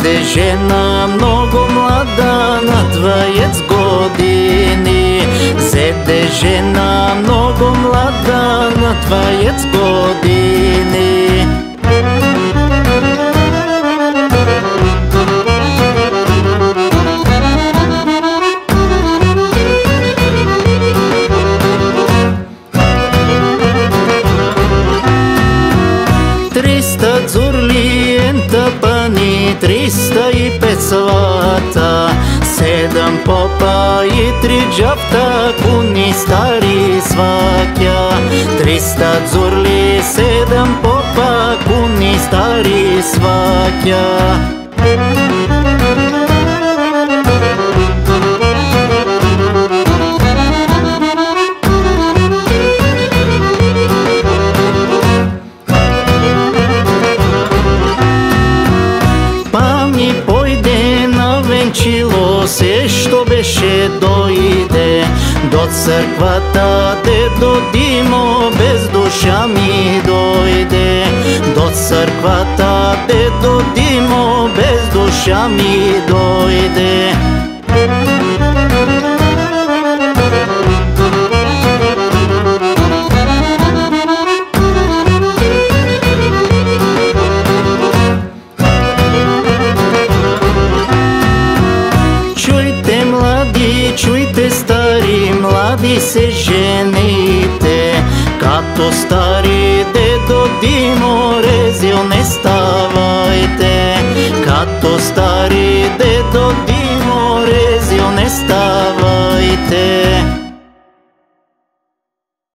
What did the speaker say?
Седе жена много млада на 20 години. Седе жена много млада на 20 години. Дзурли ентапани, 305 свата, 7 попа и 3 джафта, куни стари сватя. 300 дзурли, 7 попа, куни стари сватя. Се, що беше дойде до църквата, дедо Димо без душа ми дойде. До църквата, дедо Димо без душа ми дойде. Чуйте, стари, млади се жените, като стари дедо Димо резил не ставайте. Като стари дедо Димо резил не ставайте.